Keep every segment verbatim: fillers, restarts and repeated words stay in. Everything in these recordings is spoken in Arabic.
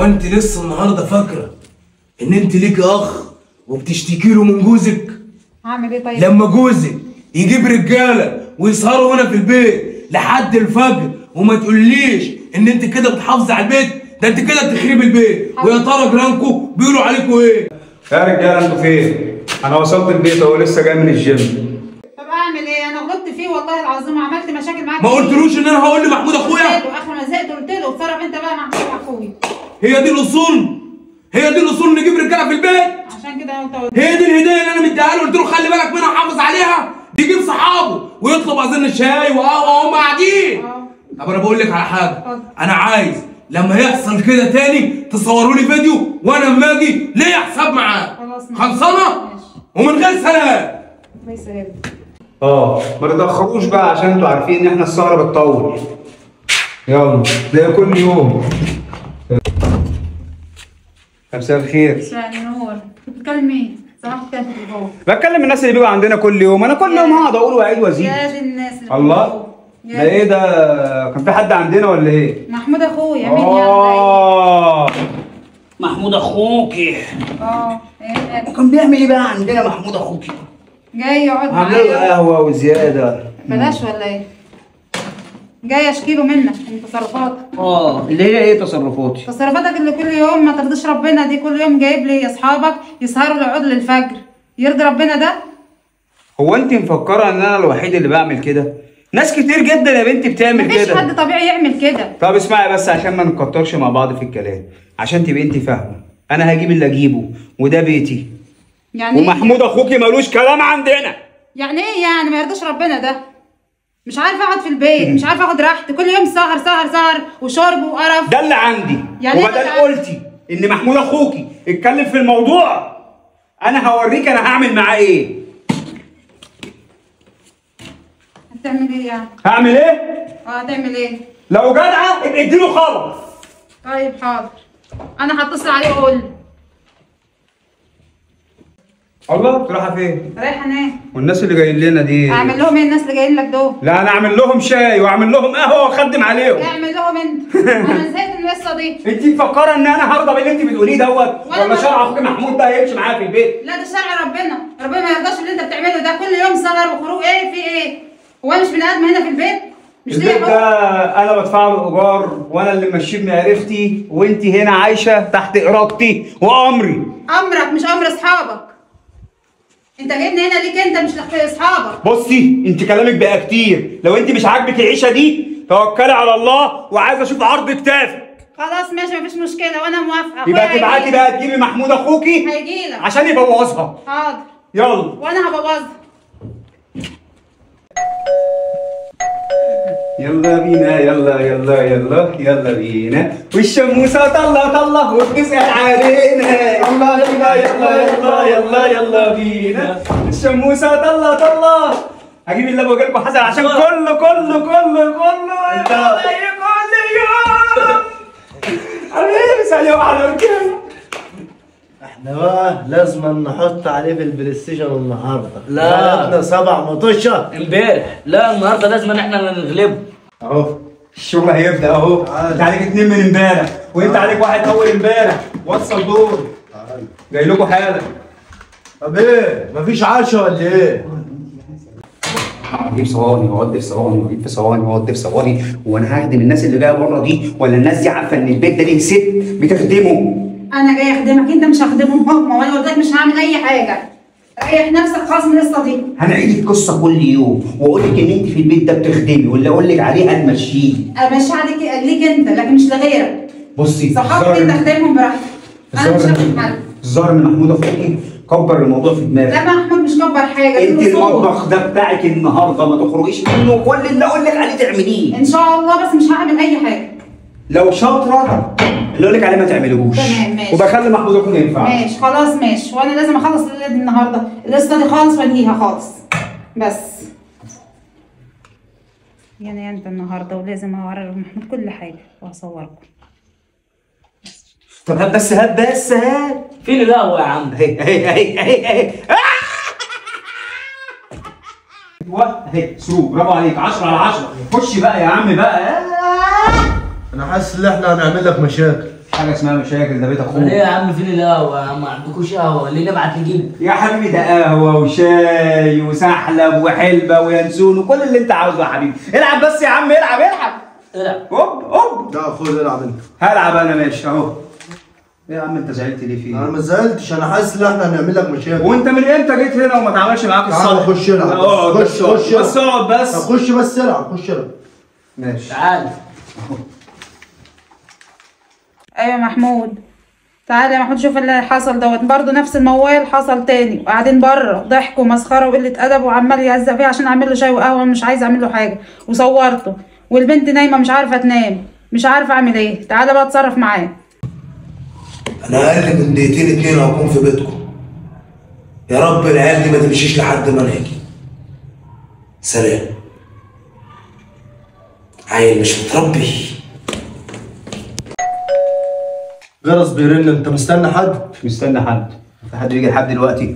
انت لسه النهارده فاكره ان انت ليكي اخ وبتشتكي له من جوزك؟ هعمل ايه طيب؟ لما جوزك يجيب رجاله ويسهروا هنا في البيت لحد الفجر وما تقوليش ان انت كده بتحافظي على البيت، ده انت كده بتخربي البيت. ويا ترى جيرانكم بيقولوا عليكم ايه؟ يا رجاله انتوا فين؟ انا وصلت البيت اهو، لسه جاي من الجيم. طب اعمل ايه؟ انا غلطت فيه والله العظيم وعملت مشاكل معاك. ما قلتلوش ان انا هقول لمحمود اخويا؟ اخر ما زهقت قلت له اتصرف انت بقى مع اخويا. هي دي الاصول؟ هي دي الاصول نجيب رجاله في البيت؟ عشان كده انت قلت هي دي الهديه اللي انا مديها له، قلت له خلي بالك منها وحافظ عليها. يجيب صحابه ويطلب اظن شاي وقهوه وهم قاعدين. اه طب انا بقول لك على حاجه، اتفضل. انا عايز لما يحصل كده تاني تصوروا لي فيديو وانا لما اجي ليا حساب معاه. خلاص ماشي. خلصانه؟ ماشي. ومن غير سلام. الله يسهل. اه ما تتاخروش بقى عشان انتوا عارفين ان احنا السهره بتطول. يلا ده كل يوم. مساء الخير. مساء النور. بتكلم مين؟ صباح الخير في الجو. بتكلم الناس اللي بيجوا عندنا كل يوم، انا كل يوم هقعد اقول واعيد وازيد. يا دي الناس اللي الله ده ايه ده؟ كان في حد عندنا ولا ايه؟ محمود اخويا. مين يعني؟ اه محمود اخوكي. اه ايه كان بيعمل ايه بقى عندنا محمود اخوكي؟ جاي يقعد عامل له معايا. قهوه وزياده. بلاش ولا ايه؟ جاي اشكي له منك من تصرفاتك. اه اللي هي ايه تصرفاتي؟ تصرفاتك اللي كل يوم ما ترضيش ربنا دي، كل يوم جايب لي اصحابك يسهروا يقعدوا للفجر. يرضي ربنا ده؟ هو انت مفكره ان انا الوحيد اللي بعمل كده؟ ناس كتير جدا يا بنتي بتعمل مفيش كده. حد طبيعي يعمل كده. طب اسمعي بس عشان ما نكترش مع بعض في الكلام، عشان تبقي انت فاهمه، انا هجيب اللي اجيبه وده بيتي. يعني ومحمود إيه؟ اخوكي ملوش كلام عندنا. يعني ايه يعني ما يرضيش ربنا ده؟ مش عارفه اقعد في البيت، مش عارفه اخد راحتي، كل يوم سهر سهر سهر وشرب وقرف. ده اللي عندي. يعني وبدل إيه؟ قلتي ان محمود اخوكي اتكلم في الموضوع، انا هوريك انا هعمل معاه ايه. هتعمل ايه يعني؟ هعمل ايه؟ اه هتعمل ايه؟ لو جدعه ابقى اديله خبر. طيب حاضر، انا هتصل عليه واقول له. الله انت رايحه فين؟ رايحه انام. والناس اللي جايين لنا دي اعمل لهم ايه الناس اللي جايين لك دول؟ لا انا اعمل لهم شاي واعمل لهم قهوه واخدم عليهم. اعمل لهم انت. انا زهقت من القصه دي. انت مفكره ان انا هرضى باللي انت بتقوليه دوت؟ وأنا ولا ما- شرع اخوك محمود ده هيمشي معايا في البيت؟ لا ده شرع ربنا، ربنا ما يرضاش اللي انت بتعمله ده، كل يوم سهر وخروج. ايه في ايه؟ هو انا مش بني ادم هنا في البيت؟ مش البيت ليا ده حقوق؟ انا بدفع له ايجار وانا اللي ماشيه بمعرفتي، وانت هنا عايشه تحت ارادتي وامري. امرك مش امر اصحابك. انت جايبني هنا ليك انت مش لاصحابك. بصي انت كلامك بقى كتير، لو انت مش عاجبك العيشه دي توكلي على الله، وعايزه اشوف عرض كتافك. خلاص ماشي مفيش مشكله وانا موافقه. يبقى أخويا تبعتي هيجيلك. بقى تجيبي محمود اخوكي هيجيلك عشان يبوظها. حاضر يلا وانا هبوظها. يلا بينا يلا يلا يلا يلا بينا، والشموسه طلع طلع وبتسأل علينا. الله يلا يلا يلا يلا يلا بينا، الشموسه طلع طلع. هجيب اللي واجي لكم حسن عشان كله كله كله كله انت- كل يوم. حبيبي سلام على الرجاله. احنا بقى لازم نحط عليه في البلاي ستيشن النهارده. لا. لعبنا سبع مطوشه امبارح. لا النهارده لازم ان احنا اللي نغلبه. اهو الشغل هيبدا اهو. انت عليك اتنين من امبارح وانت عليك واحد اول امبارح. وصل دور جاي لكم حالا. طب ايه؟ مفيش عشا ولا ايه؟ اجيب صواني واودي في صواني واجيب في صواني واودي في صواني، وانا هخدم الناس اللي جايه بره دي، ولا الناس دي عارفه ان البيت ده ليه ست بتخدمه؟ انا جاي اخدمك انت مش هخدمهم هم، وانا قلت لك مش هعمل اي حاجه. ريح نفسك خالص من القصه دي. هنعيد القصه كل يوم واقول لك ان انت في البيت ده بتخدمي، واللي اقول لك عليه هتمشيه. امشي عليك ليك انت لكن مش لغيرك. بصي صحابك انت اخدمهم براحتك. انا مش هاخد حل. الظاهر ان محمود اخوكي كبر الموضوع في دماغك. لا محمود مش كبر حاجه. دي انت الأصول. المطبخ ده بتاعك النهارده ما تخرجيش منه، وكل اللي اقول لك عليه تعمليه. ان شاء الله بس مش هعمل اي حاجه. لو شاطره اللي اقول لك عليه ما تعملوش. تمام ماشي. وبخلي محمود اخوكي ينفع. ماشي خلاص ماشي، وانا لازم اخلص الليله دي النهارده، القصه دي خالص وانهيها خالص. بس يعني انت النهارده ولازم اوري محمود كل حاجه وهصوركم. طب هات بس هات بس هات. فين القهوه يا عم؟ اهي اهي اهي اهي اهي ايوه اهي سرور. برافو عليك. عشرة على عشرة. خش بقى يا عم بقى. انا حاسس ان احنا هنعمل لك مشاكل. حاجه اسمها مشاكل، ده بيت اخوك. ليه يا عم فين القهوه يا عم؟ ما عندكوش قهوه؟ ليه نبعت نجيب؟ يا حبيبي ده قهوه وشاي وسحلب وحلبه وينسون وكل اللي انت عاوزه يا حبيبي. العب بس يا عم، العب العب العب. هوب هوب. لا خد العب انت. هلعب انا ماشي اهو. ايه يا عم انت زعلت ليه فيه؟ انا ما زعلتش، انا حاسس ان احنا هنعمل لك مشاكل. وانت من امتى جيت هنا وما اتعاملش معاك الصالح؟ تعال خش العب. اقعد خش بس خش اقعد بس اقعد بس. طب خش بس العب، خش العب. ماشي تعال. ايوه محمود، تعالى يا محمود شوف اللي حصل دوت، برضه نفس الموال حصل تاني، وقاعدين بره ضحك ومسخره وقله ادب، وعمال يهزق فيه عشان اعمل له شاي وقهوه، مش عايزه اعمل له حاجه، وصورته، والبنت نايمه مش عارفه تنام، مش عارفه اعمل ايه. تعالى بقى اتصرف معاه. انا اقل من دقيقتين اتنين هكون في بيتكم. يا رب العيال دي ما تمشيش لحد ما انا اجي. سلام. عيل مش متربي. جرس بيرن، انت مستني حد؟ مش مستني حد. في حد يجي لحد دلوقتي؟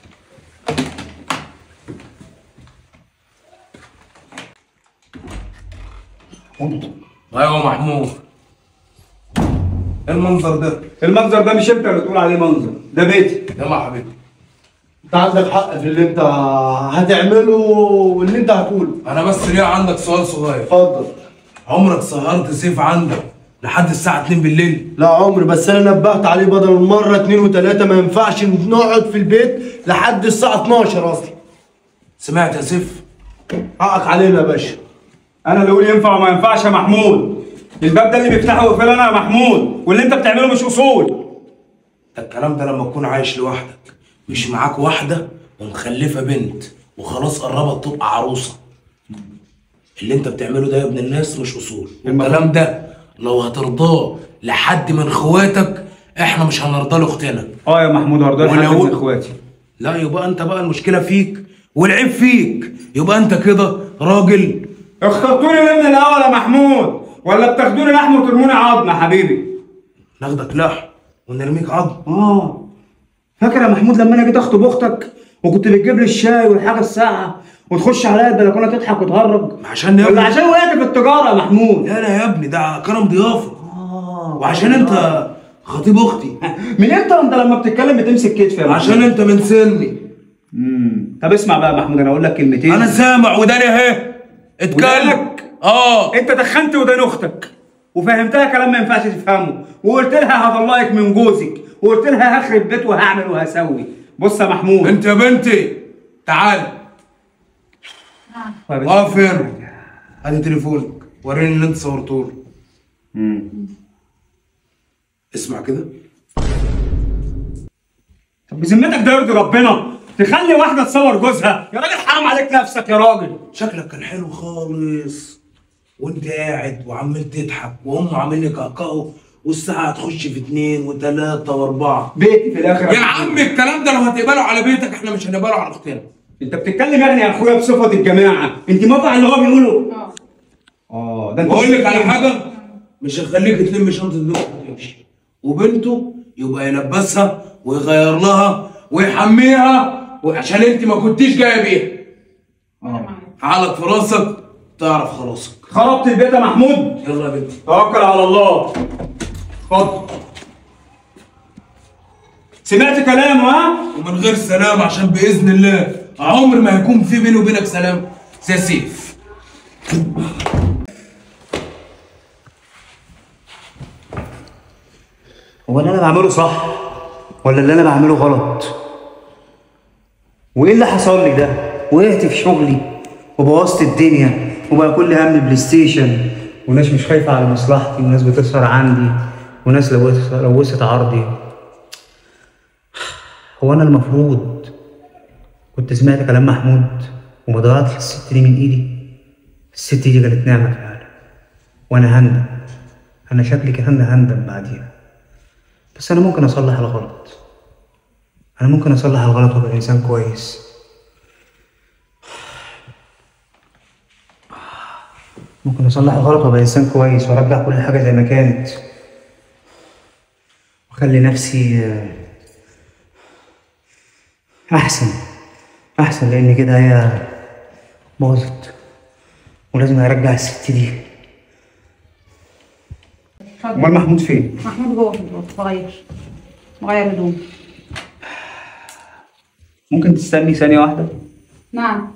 ايوه محمود. ايه المنظر ده؟ المنظر ده مش انت اللي تقول عليه منظر، ده بيتي. يلا يا حبيبي. انت عندك حق في اللي انت هتعمله واللي انت هتقوله. انا بس ليه عندك سؤال صغير. اتفضل. عمرك سهرت سيف عندك لحد الساعة اتنين بالليل؟ لا عمري، بس انا نبهت عليه بدل المره اتنين وتلاته، ما ينفعش نقعد في البيت لحد الساعه اتناشر اصلا. سمعت يا سيف؟ حقك علينا يا باشا. انا اللي اقول ينفع وما ينفعش يا محمود. الباب ده اللي بيفتحه ويقفله انا يا محمود، واللي انت بتعمله مش اصول. الكلام ده لما تكون عايش لوحدك، مش معاك واحدة ومخلفة بنت وخلاص قربت تبقى عروسة. اللي انت بتعمله ده يا ابن الناس مش اصول. الكلام ده لو هترضاه لحد من اخواتك احنا مش هنرضى لاختنا. اه يا محمود هرضى لحد ولو- من اخواتي. لا يبقى انت بقى المشكلة فيك والعيب فيك، يبقى انت كده راجل. اخترتوني ليه من الاول يا محمود؟ ولا بتاخدوني لحم وترموني عظم يا حبيبي؟ ناخدك لحم ونرميك عظم. اه فاكر يا محمود لما انا جيت اخطب اختك وكنت بتجيب لي الشاي والحاجه الساقعه وتخش عليا البلكونه تضحك وتهرج؟ عشان يا ولا ابني، عشان وقعت في التجاره يا محمود؟ لا لا يا ابني ده كرم ضيافه. وعشان انت خطيب اختي. من امتى وانت لما بتتكلم بتمسك كتفي يا محمود؟ عشان انت من سني. امم طب اسمع بقى يا محمود، انا اقول لك كلمتين. انا سامع وداني اهي. اتكلم. ودانك؟ اه انت دخنت ودان اختك وفهمتها كلام ما ينفعش تفهمه، وقلت لها هطلقك من جوزك، وقلت لها هخرب بيت وهعمل وهسوي. بص يا محمود، انت يا بنتي تعال. اقف هنا. ادي تليفونك، وريني اللي انت صورته له. اسمع كده. طب بذمتك ده يرضي ربنا؟ تخلي واحده تصور جوزها؟ يا راجل حرام عليك نفسك يا راجل. شكلك كان حلو خالص وانت قاعد وعمال تضحك وامه عامل لك قهقه، والساعه هتخش في اتنين وتلاته واربعه. بيتي في الاخر يا عم الكلام ده لو هتقبله على بيتك احنا مش هنقبله على اختنا. انت بتتكلم يعني يا اخويا بصفه الجماعه، انت موافق على اللي هو بيقوله؟ اه اه ده انت بقول لك على حاجه، مش هخليك تلم شنطه هدومك وتمشي، وبنته يبقى يلبسها ويغير لها ويحميها، وعشان انت ما كنتيش جايه بيها. عقلك في راسك تعرف خلاصك. خربت البيت يا محمود. يلا يا بنتي توكل على الله. اتفضل. سمعت كلامه ها؟ ومن غير سلام، عشان باذن الله عمر ما هيكون في بيني وبينك سلام زي سيف. هو اللي انا بعمله صح ولا اللي انا بعمله غلط؟ وايه اللي حصل لي ده؟ وقعت في شغلي وبوظت الدنيا وبقى كل هم بلاي ستيشن، وناس مش خايفه على مصلحتي، وناس بتسهر عندي، وناس لوثت لوثت عرضي. هو انا المفروض كنت سمعت كلام محمود وما ضيعتش الست دي من ايدي؟ الست دي كانت نعمه فعلا، وانا هندم. انا شكلي كمان هندم بعديها، بس انا ممكن اصلح الغلط. انا ممكن اصلح الغلط وابقى انسان كويس. ممكن اصلح الغلط وابقى انسان كويس وارجع كل حاجه زي ما كانت، واخلي نفسي احسن احسن، لان كده هي باظت ولازم ارجع الست دي. امال محمود فين؟ محمود جوه في الأوضة مغير مغير هدوم. ممكن تستني ثانيه واحده؟ نعم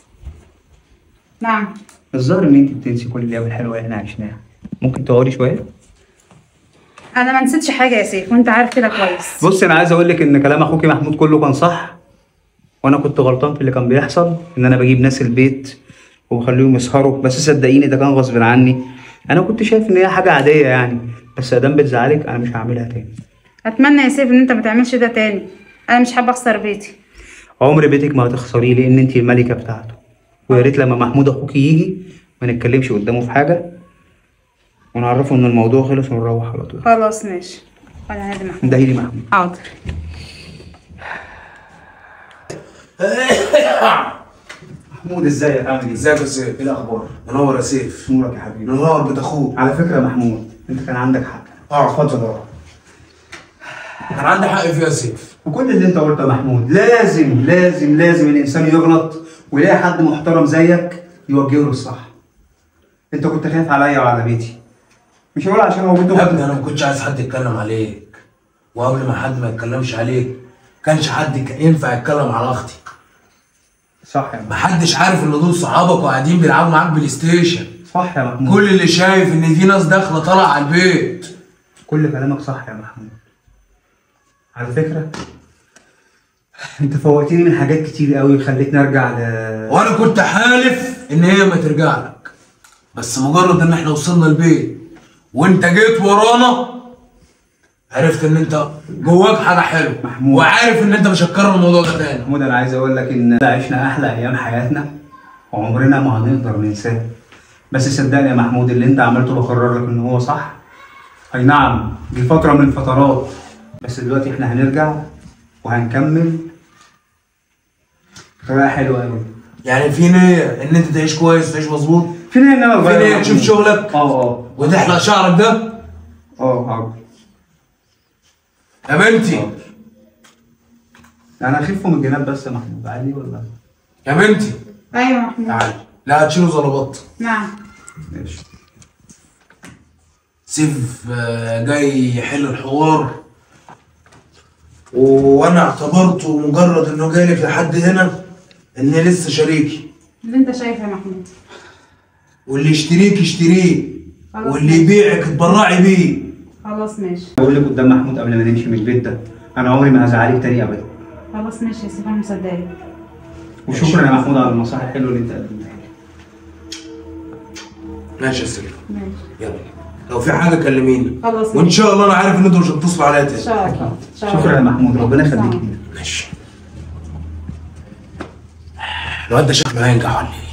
نعم. الظاهر ان انت بتنسي كل الايام الحلوه اللي احنا عشناها. ممكن تقعدي شويه؟ انا ما نسيتش حاجه يا سيف وانت عارف كده كويس. بص انا عايز اقول لك ان كلام اخوكي محمود كله كان صح، وانا كنت غلطان في اللي كان بيحصل، ان انا بجيب ناس البيت وبخليهم يسهروا، بس صدقيني ده كان غصب عني. انا كنت شايف ان هي حاجه عاديه يعني، بس ادام بتزعلك انا مش هعملها تاني. اتمنى يا سيف ان انت ما تعملش ده تاني. انا مش حابه اخسر بيتي. عمر بيتك ما هتخسريه لان انت الملكه بتاعته، ويا ريت لما محمود اخوكي يجي ما نتكلمش قدامه في حاجه ونعرفه ان الموضوع خلص ونروح على طول. خلاص ماشي. انا نادي محمود. ده لي محمود. حاضر. محمود ازيك عامل ايه؟ ازيك يا سيف؟ ايه الاخبار؟ منور يا سيف. نورك يا حبيبي. منور بيت اخوك. على فكره يا محمود انت كان عندك حق. اه اتفضل اقعد. كان عندي حق فيه يا سيف. وكل اللي انت قلته يا محمود لازم لازم لازم الانسان يغلط ويلاقي حد محترم زيك يوجهه للصح. انت كنت خايف عليا وعلى بيتي، مش هقول عشان هو بنت يا ابني انا ما كنتش عايز حد يتكلم عليك، وقبل ما حد ما يتكلمش عليك كانش حد كان ينفع يتكلم على اختي. صح يا محمود. محدش عارف ان دول صحابك وقاعدين بيلعبوا معاك بلاي ستيشن. صح يا محمود. كل اللي شايف ان في ناس داخله طالعه على البيت. كل كلامك صح يا محمود. على فكره انت فوقتني من حاجات كتير قوي وخليتني ارجع ل وانا كنت حالف ان هي ما ترجع لك، بس مجرد ان احنا وصلنا البيت وانت جيت ورانا عرفت ان انت جواك حاجه حلوه محمود. وعارف ان انت مش هتكرر الموضوع ده تاني. محمود انا عايز اقول لك ان عشنا احلى ايام حياتنا وعمرنا ما هنقدر ننساه، بس صدقني يا محمود اللي انت عملته بقرر لك ان هو صح. اي نعم دي فتره من الفترات، بس دلوقتي احنا هنرجع وهنكمل بطريقه حلوه قوي. يعني في نيه ان انت تعيش كويس وتعيش مظبوط، في نيه ان انا في نيه تشوف شغلك اه اه وتحلق شعرك ده. اه حاضر يا بنتي. انا اخف من الجناب بس يا محمود عادي ولا؟ يا بنتي ايوه يا محمود. تعالي. لا هتشيله زلبط. نعم. ماشي. سيف آه، جاي يحل الحوار، وانا اعتبرته مجرد انه جايلك لحد هنا ان لسه شريكي، اللي انت شايفه يا محمود. واللي يشتريك يشتريه، خلاص. واللي يبيعك اتبرعي بيه. خلاص ماشي. بقول لك قدام محمود قبل ما نمشي من البيت ده انا عمري ما هزعلك تاني ابدا. خلاص ماشي يا سيف انا مصدقك. وشكرا يا محمود على النصائح الحلوه اللي انت قدمتها لي. ماشي يا سيف. ماشي. يلا لو في حاجه كلميني. خلاص وان شاء الله انا عارف ان انتوا مش هتتصلوا عليا ان تاني. شاء الله. ان شاء الله. شكرا يا محمود ربنا يخليك. ماشي. الواد ده شكله هينجح ولا ايه؟